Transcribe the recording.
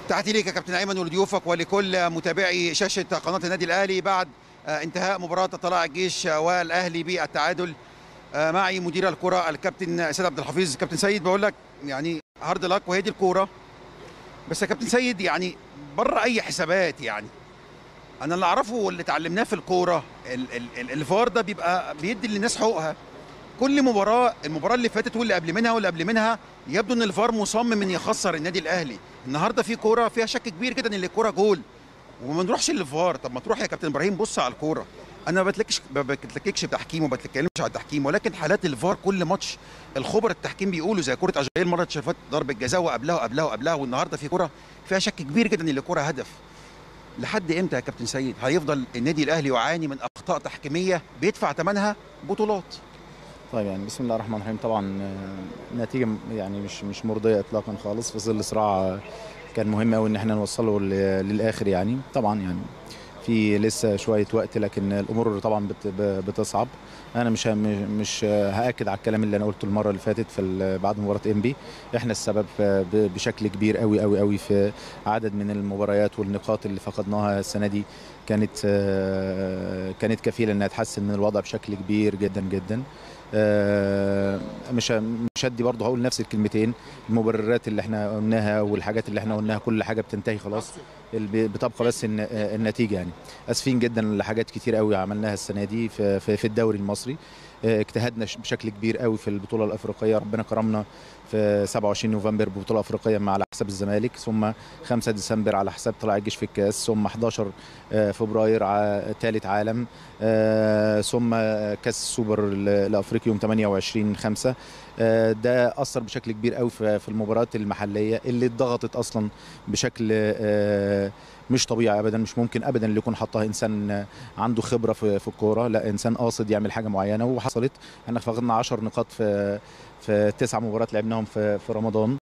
تحياتي ليك يا كابتن ايمن ولضيوفك ولكل متابعي شاشه قناه النادي الاهلي بعد انتهاء مباراه طلائع الجيش والاهلي بالتعادل. معي مدير الكره الكابتن سيد عبد الحفيظ. كابتن سيد، بقول لك يعني هارد لك، وهي دي الكوره. بس يا كابتن سيد، يعني بره اي حسابات، يعني انا اللي اعرفه واللي اتعلمناه في الكوره الفار ده بيبقى بيدي للناس حقوقها. كل مباراه، المباراه اللي فاتت واللي قبل منها واللي قبل منها، يبدو ان الفار مصمم ان يخسر النادي الاهلي. النهارده في كوره فيها شك كبير جدا ان الكوره جول وما نروحش للفار. طب ما تروح يا كابتن ابراهيم بص على الكوره. انا ما بتلككش بتحكيم وما بتكلمش على التحكيم، ولكن حالات الفار كل ماتش الخبراء التحكيم بيقولوا، زي كوره اجايل مره شافت ضربه جزاء وقبلها وقبلها وقبلها، والنهارده في كوره فيها شك كبير جدا ان الكوره هدف. لحد امتى يا كابتن سيد هيفضل النادي الاهلي يعاني من اخطاء تحكيميه بيدفع ثمنها بطولات؟ طيب، يعني بسم الله الرحمن الرحيم. طبعا نتيجه يعني مش مرضيه اطلاقا خالص في ظل صراع كان مهم قوي ان احنا نوصله للاخر. يعني طبعا يعني في لسه شويه وقت، لكن الامور طبعا بتصعب. انا مش هاكد على الكلام اللي انا قلته المره اللي فاتت في بعد مباراه انبي. احنا السبب بشكل كبير قوي قوي قوي في عدد من المباريات والنقاط اللي فقدناها السنه دي. كانت كفيله انها تحسن من الوضع بشكل كبير جدا جدا. مش هدي برضه هقول نفس الكلمتين. المبررات اللي احنا قلناها والحاجات اللي احنا قلناها كل حاجه بتنتهي خلاص، بتبقى بس النتيجه. يعني اسفين جدا لحاجات كتير قوي عملناها السنه دي في الدوري المصري. اجتهدنا بشكل كبير قوي في البطوله الافريقيه، ربنا كرمنا في 27 نوفمبر ببطوله افريقيه على حساب الزمالك، ثم 5 ديسمبر على حساب طلائع الجيش في الكاس، ثم 11 فبراير ثالث عالم، ثم كاس السوبر الافريقي يوم 28/5. ده اثر بشكل كبير قوي في المباريات المحليه اللي اتضغطت اصلا بشكل مش طبيعي ابدا. مش ممكن ابدا اللي يكون حطها انسان عنده خبره في الكوره، لا انسان قاصد يعمل حاجه معينه وحصلت. احنا فقدنا 10 نقاط في 9 مباريات لعبناهم في رمضان.